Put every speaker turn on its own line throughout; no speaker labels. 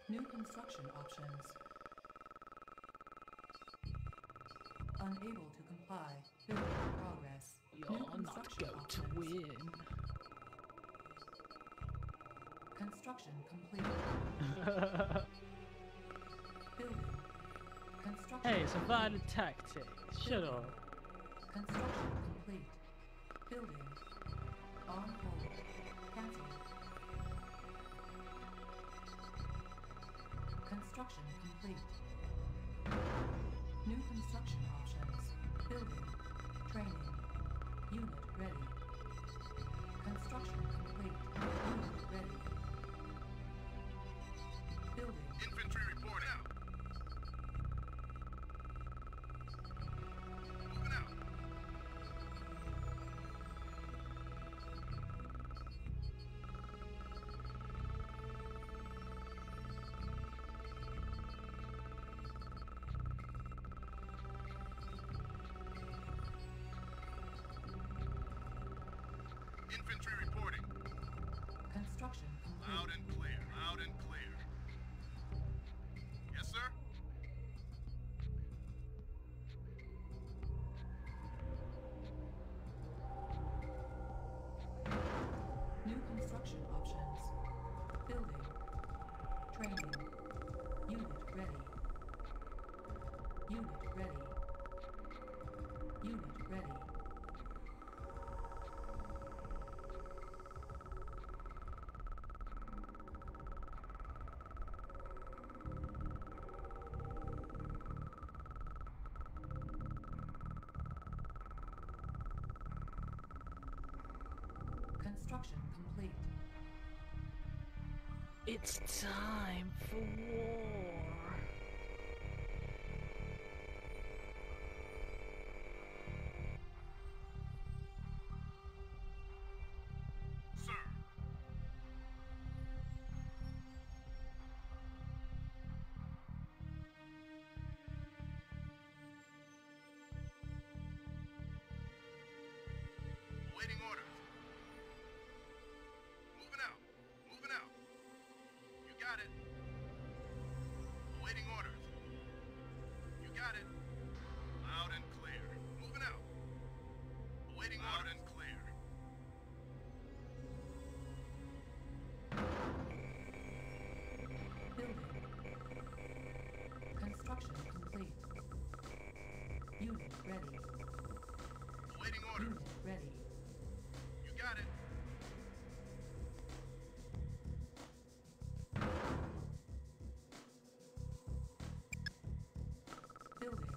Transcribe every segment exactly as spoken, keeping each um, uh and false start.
New construction options. Unable to comply. Building in progress.
You're
New
not
construction
going
options.
to win.
Construction complete. Building. Construction
Hey, it's a
complete.
violent tactic. Shut up.
Construction complete. Building. On hold. Cancel. Construction complete. New construction options. Building. Training. Unit ready. Construction complete. Unit ready. Building.
Infantry report out. Moving out. Infantry reporting.
Construction complete.
Loud and clear. Loud and clear. Yes, sir?
New construction options. Building. Training. Unit ready. Unit ready. Unit ready. Construction complete.
It's time for war.
Sir. Awaiting orders. Moving out. Moving out. You got it. Awaiting orders. You got it. Loud and clear. Moving out. Awaiting orders. Loud and clear.
Building. Construction complete. Unit ready.
Awaiting orders.
Unit ready.
You got it.
Building.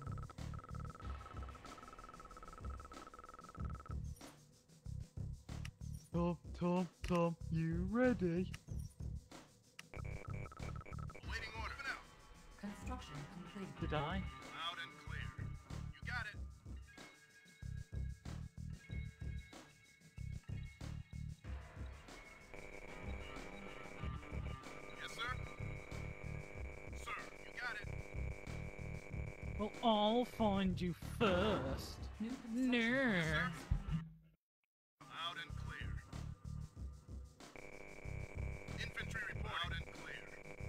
Tom, Tom, Tom, you ready?
Awaiting orders. Moving out.
Construction complete.
Did I?
Loud and clear. You got it. Yes, sir. Sir, you got it.
Well, I'll find you first.
New construction.
No.
Loud and clear. Infantry report. Loud and clear.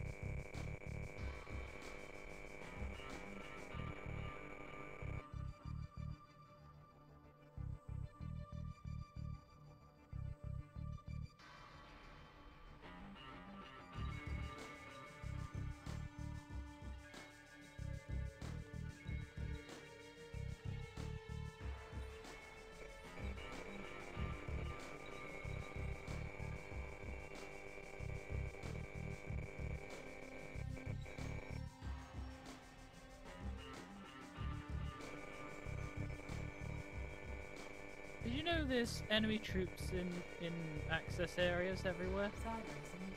Did you know there's enemy troops in, in access areas everywhere?
Silence needed.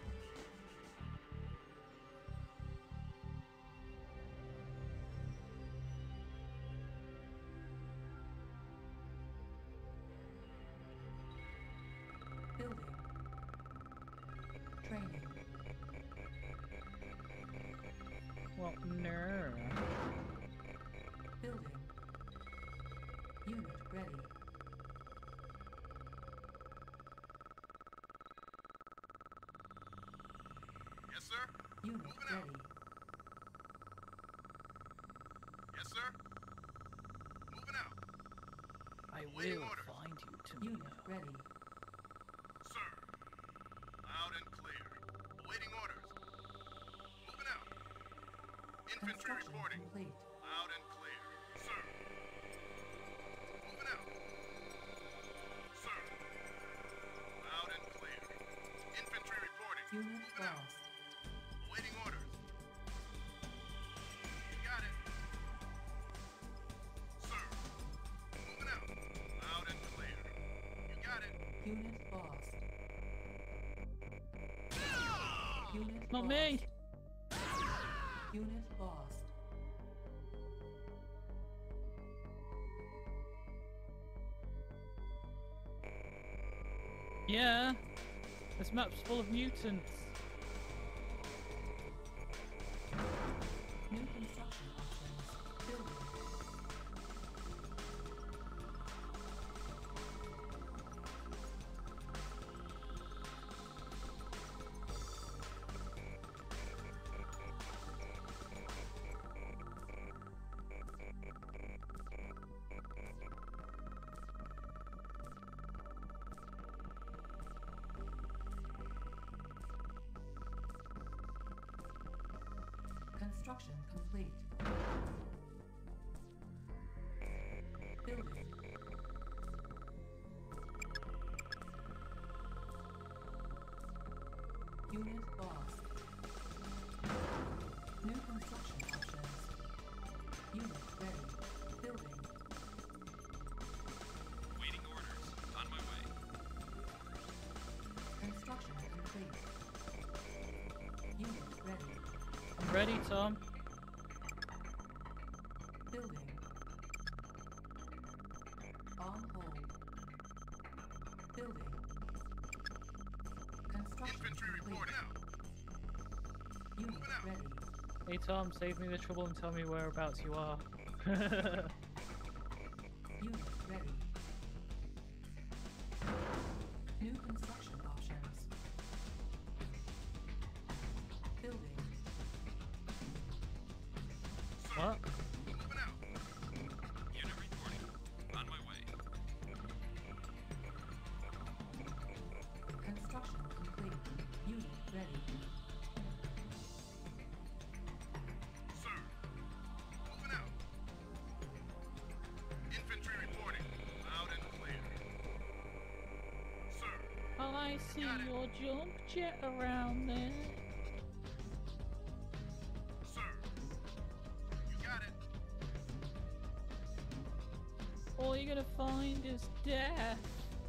Building. Training.
Well, no.
Building. Unit ready.
Yes, sir.
Unit
Moving out.
ready.
Yes, sir. Moving out.
I
Waiting
will
orders.
find you,
Unit
Tamino.
ready.
Sir. Loud and clear. Awaiting orders. Moving out. Infantry
Construction
reporting.
complete.
Loud and clear. Sir. Moving out. Sir. Loud and clear. Infantry reporting.
Unit
Moving out.
lost.
Awaiting orders. You got it. Sir. Moving out. Loud and clear. You got it.
Unit lost. Unit
Not
lost.
me!
Unit lost.
Yeah, this map's full of mutants.
New construction options. Building. Construction complete. Building. Unit lost. New construction options. Unit ready. Building.
Waiting orders. On my way.
Construction complete. Unit ready.
I'm ready, Tom.
Building. On hold. Building. Construction
Infantry
complete.
reporting out.
Unit
Moving out.
ready.
Hey Tom, save me the trouble and tell me whereabouts you are.
Unit ready. New construction options. Building.
Sir.
What?
Moving out. Unit reporting. On my way.
Construction complete. Unit ready.
Sir. Moving out. Infantry reporting. Loud and clear. Sir.
Oh, I see
Got it.
your jump jet around there.
Sir. You got it.
All you're gonna find is death.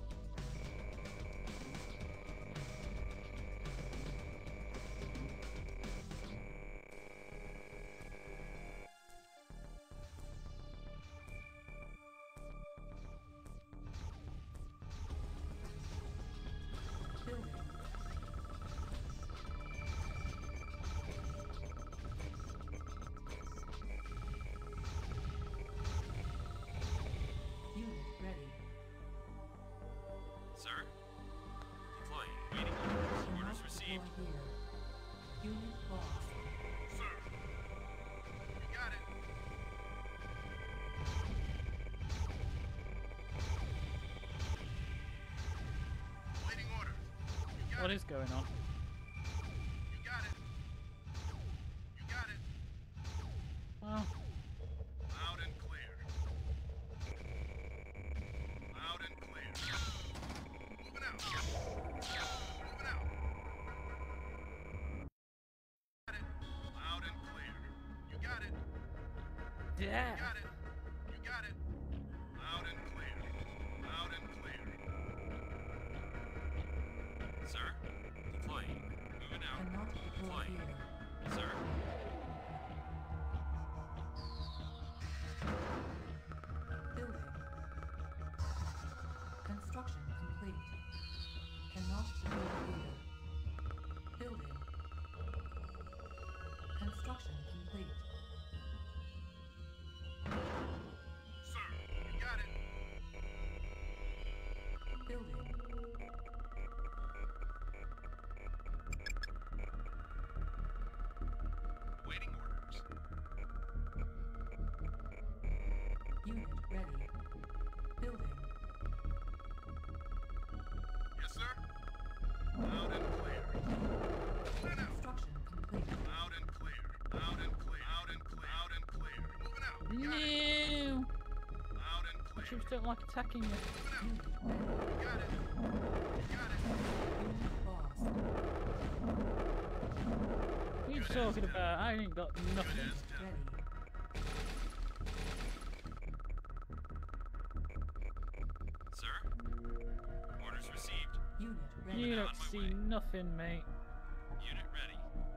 Building. Unit ready.
Sir. Deploying. Waiting orders.
Cannot
Orders received.
deploy here. Unit lost.
Sir. You got it. Waiting orders. You got
What
it.
is going on?
You got it. You got it.
Oh,
Loud and clear. Loud and clear. Moving out. Moving out. Got it. Loud and clear. You got it. You
death.
got it. You got it. Loud and clear. Loud and clear. Sir, deploying. Moving out.
Cannot deploy
Deploying.
here.
Sir.
Building. Construction complete. Cannot deploy here. Building. Construction complete.
Sir, you got it.
Building. ready. Building.
Yes, sir. Loud and clear. Moving out.
Construction complete.
Loud and clear. Loud and clear. Loud and clear. Loud and clear. Moving out. You got it.
No!
Loud and
The
clear.
troops don't like attacking you.
Moving out.
Unit ready.
You got it. You got it.
Unit lost.
What are you talking about? I ain't got
Good
nothing.
as done.
Ready.
Sir? Orders received.
Unit ready.
You
on
don't
my
see
way.
nothing, mate.
Unit ready.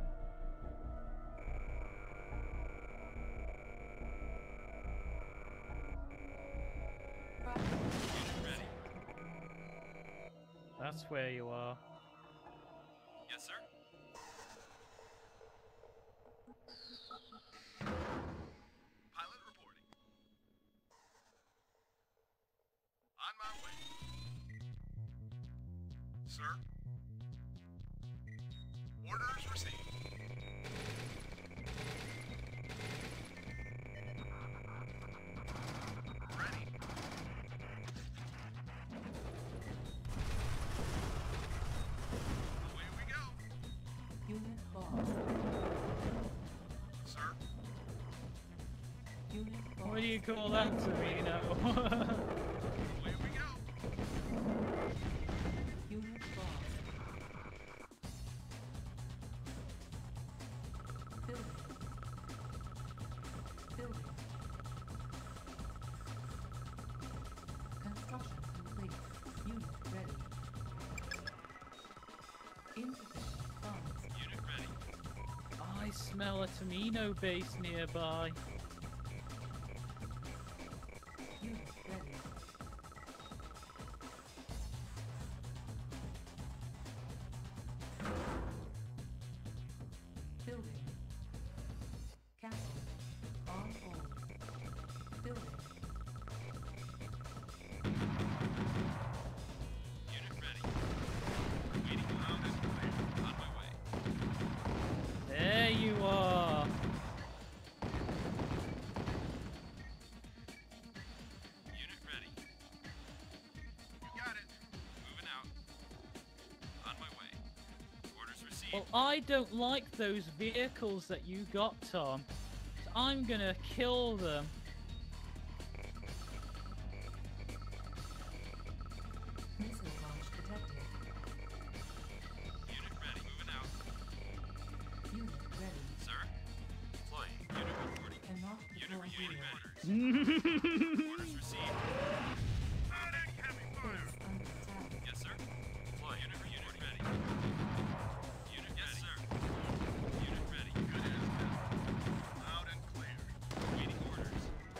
Unit ready.
That's where you are.
Yes, sir. Pilot reporting. On my way. Sir? Orders received. Ready. Away we go.
Unit lost.
Sir?
Unit lost.
What do you call that, Torino?
Away we go.
Unit lost. Building. Building. Construction complete. Unit ready. Insufficient funds.
Unit ready.
I smell a Torino base nearby.
Unit ready. Building. Castle. On hold. Building.
Unit ready. Waiting loud and clear. On my way.
There you are.
Unit ready. You got it. Moving out. On my way. Orders received.
Well, I don't like those vehicles that you got, Tom. So I'm gonna kill them.
Missile launch detected.
Unit ready. Moving out.
Unit ready.
Sir? Flying. Unit reporting.
Cannot
Unit
deploy
ready.
unit.
Orders received. Loud and heavy fire.
Base under attack.
Yes, sir. Fly. Unit, unit ready. Unit yes, ready. Sir. Unit ready. Good as done. Loud and clear. Waiting orders.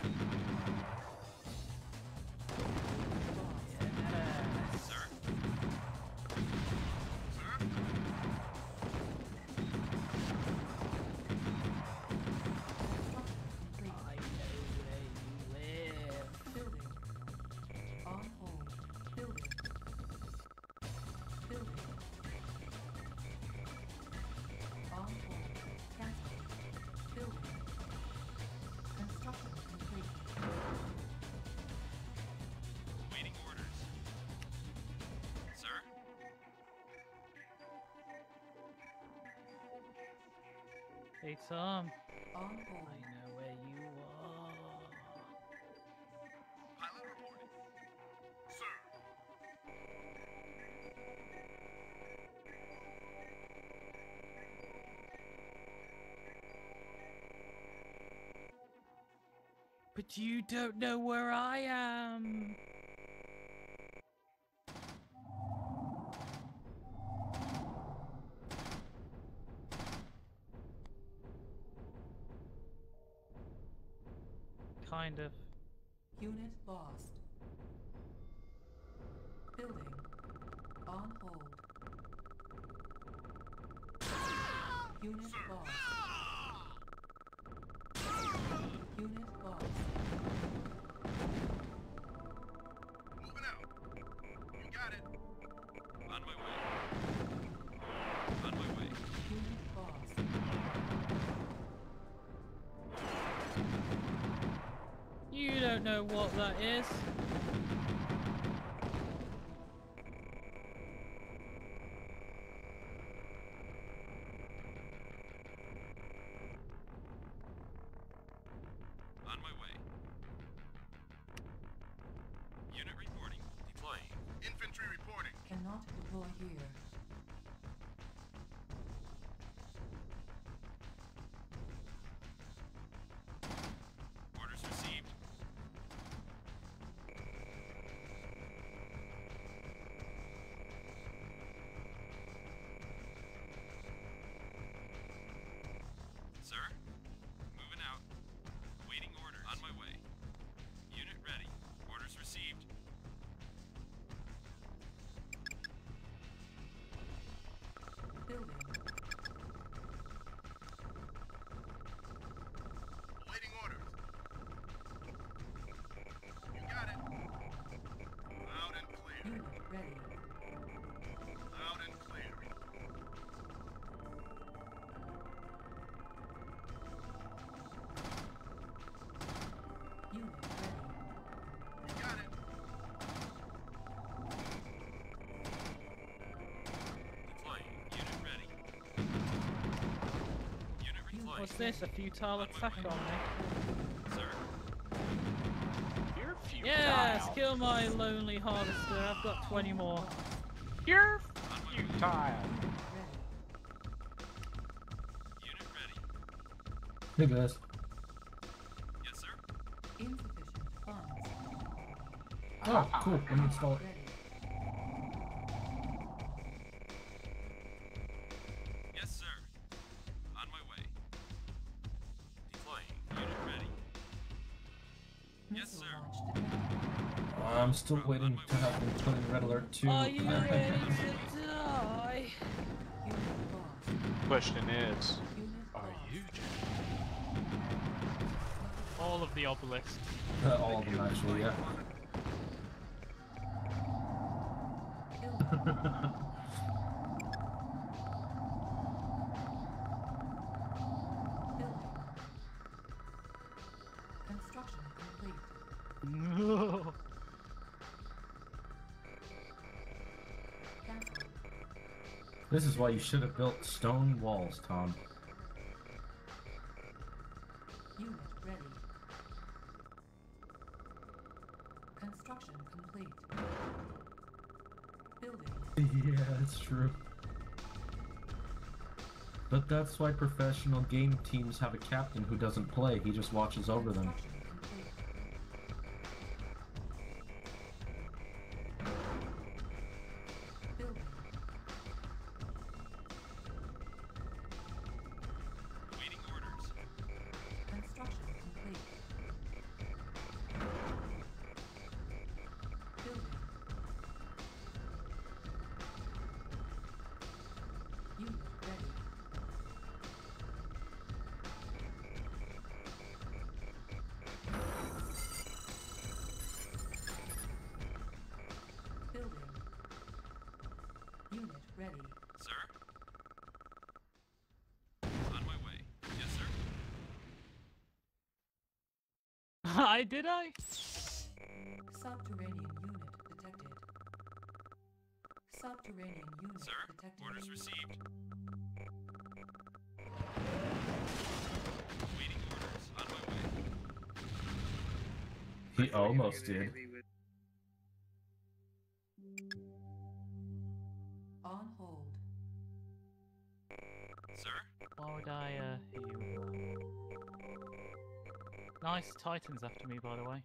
Lost.
Yes.
Sir? Sir?
Hey Tom,
On
I
hold.
know where you are.
Pilot reporting. Sir.
But you don't know where I am. Kind of.
Unit lost. Building. On hold. Unit lost. Unit lost.
Moving out. You got it. On my way. On my way.
Unit lost.
You don't don't know what that is.
On my way. Unit reporting. Deploying. Infantry reporting.
Cannot deploy here.
Orders received. Sir? Moving out. Waiting orders. On my way. Unit ready. Orders received.
Building.
Awaiting orders. You got it. Loud and clear.
Unit ready.
Loud and clear.
Unit ready.
You got it. Deploying. Unit ready. Unit redeploying.
What's this? A futile attack on me?
Sir?
You're futile.
Yes, kill my lonely harvester. I've got twenty more.
You're
On my way.
futile.
Unit ready.
Hey guys.
Yes, sir.
Insufficient funds.
Oh, cool. Let me install it.
Ready.
Yes, sir. On my way. Deploying. Unit ready. Yes,
Missile
sir.
launch detected.
I'm still waiting to have them put in red alert to.
Are you ready to die?
Unit lost.
Question is,
Unit
are
lost.
you?
All of the obelisks.
Uh, all of them actually, yeah.
Building. Building. Construction complete.
No.
Cancel.
This is why you should have built stone walls, Tom.
Unit ready. Construction complete. Building.
Yeah, that's true. But that's why professional game teams have a captain who doesn't play, he just watches over them.
Construction complete. Building.
Waiting orders.
Construction complete. Building. Unit ready. Building. Unit ready.
Sir? On my way. Yes, sir.
I did I?
Subterranean unit detected. Subterranean unit
Sir?
detected.
Orders received. Waiting orders. On my way.
He almost did.
On hold.
Sir?
Why would I uh, hear you? Nice Titans after me, by the way.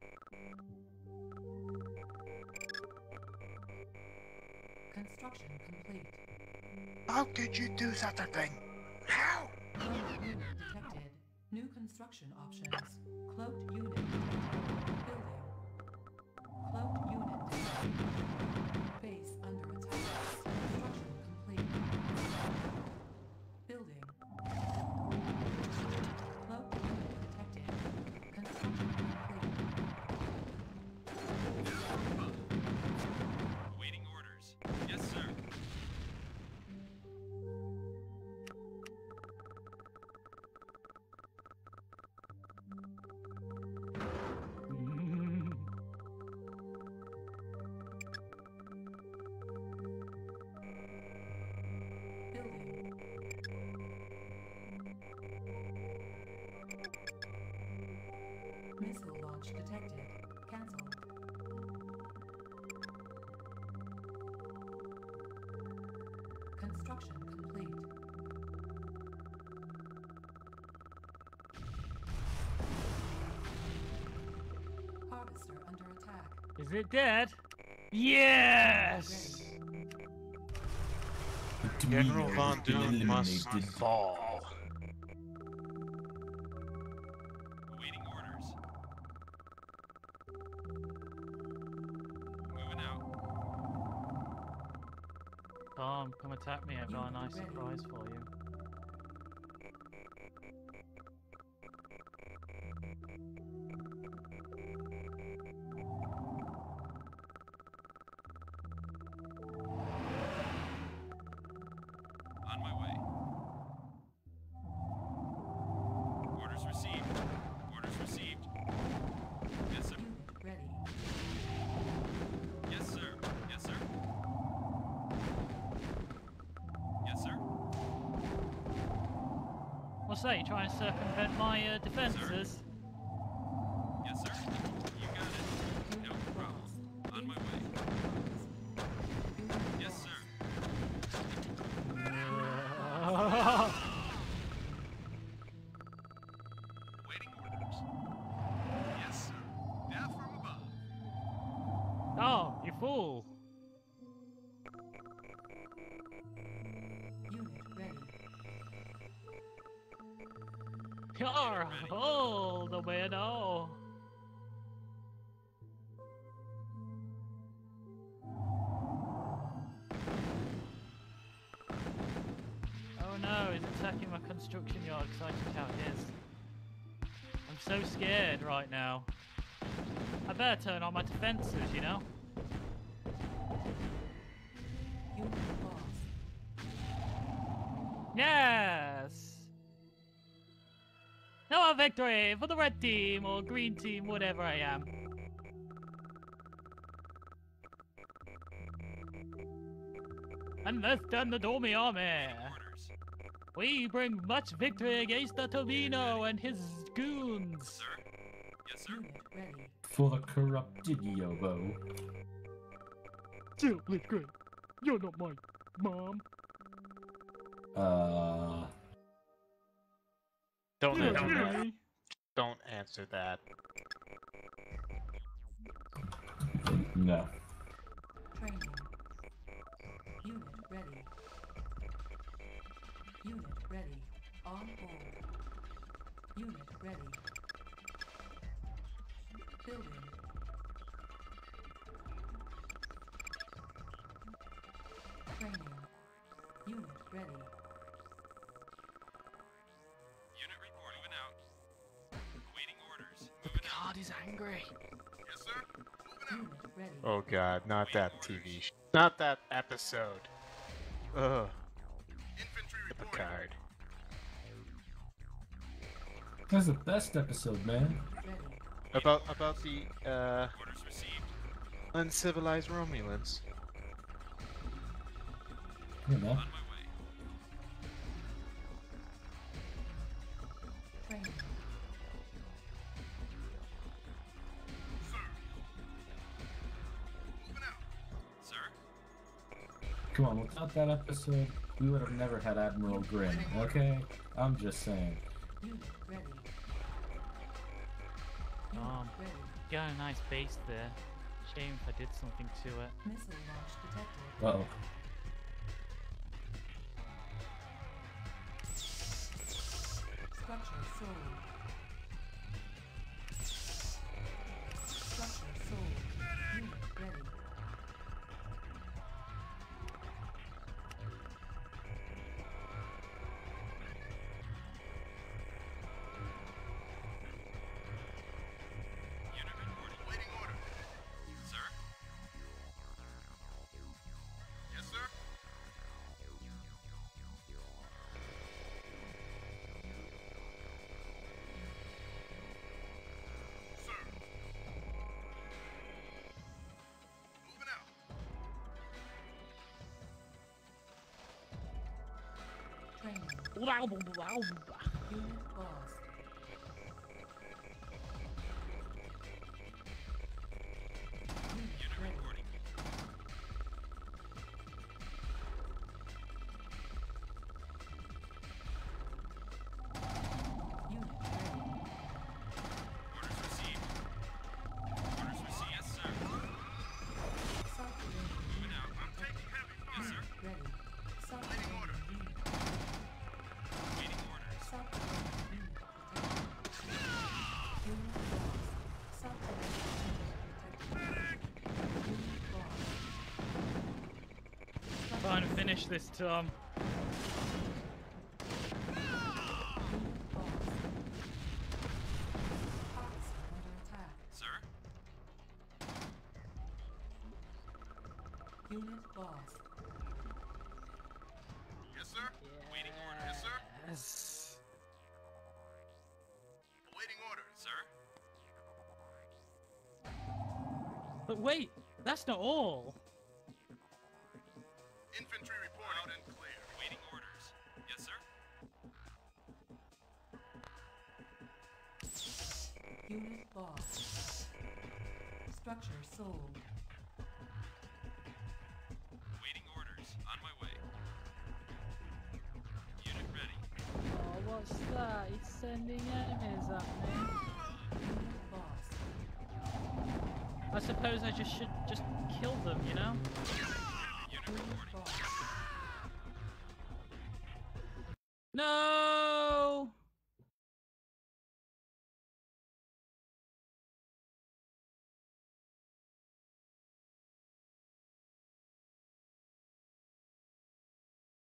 Construction complete.
How could you do such a thing? How?
Cloaked unit detected. New construction options. Cloaked unit detected. Building. Cloaked unit detected. Base under attack. Construction complete. Building. Cloaked unit detected. Construction complete.
Waiting orders. Yes, sir.
launch detected. Cancel. Construction complete. Harvester under attack.
Is it dead? Yes!
General
Demeanor
Von
has been
Doom must
eliminated.
fall. Awaiting orders. Moving out.
Tom, come attack me. I've got a nice surprise for you.
On my way. Orders received. Orders received. Yes, sir.
Unit ready.
Yes, sir. Yes, sir. Yes, sir.
What's that? You trying to circumvent my uh, defenses?
Yes, sir. You got it. No problem. On my way. Yes, sir. Waiting orders. Yes, sir. Death from above.
Oh, you fool!
Unit ready.
You're all the way now. Oh no, he's attacking my construction yard because I took out his. I'm so scared right now. I better turn on my defenses, you know?
Unit lost.
Yes! Now a victory for the red team or green team, whatever I am. And let's turn the Domi army.
Orders.
We bring much victory against the Tobino and his goons.
Sir. Yes, sir.
Unit ready.
For the corrupted Yobo.
Still, please, great. You're not my mom.
Uh.
Don't
You're
answer that.
me.
Don't answer that.
No.
Training. Unit ready. Unit ready. On board. Unit ready. Building. Training. Unit ready.
Unit report. Moving out. Waiting orders. Moving out.
God is angry.
Yes, sir. Moving
Unit ready.
Oh god, not that T V sh- Not that episode. Ugh,
out. Infantry
the
reporting.
Picard.
That's the best episode, man.
Ready.
About about the uh
Orders received.
uncivilized Romulans.
You know.
On my way.
Training.
Sir. Moving out. Sir.
Come on, without that episode, we would have never had Admiral Grim, okay? I'm just saying.
Unit ready. Unit
Um,
ready.
Got a nice base there. Shame if I did something to it.
Missile launch detected.
Uh oh.
Structure sold. Structure sold. Unit ready.
Unit reporting. Waiting order. Sir. Yes, sir. Sir. Moving out.
Training. Unit lost.
Finish this, Tom.
Sir?
Unit lost.
Yes, sir? Waiting order. Yes, sir?
Yes.
Awaiting order. Sir?
But wait, that's not all.
Infantry report out and clear. Waiting orders. Yes, sir?
Unit lost. Structure sold.
Waiting orders. On my way. Unit ready.
Oh, what's that? He's sending enemies at me.
Unit lost.
I suppose I just should just kill them, you know?
Unit
Unit
reporting.
lost.
No!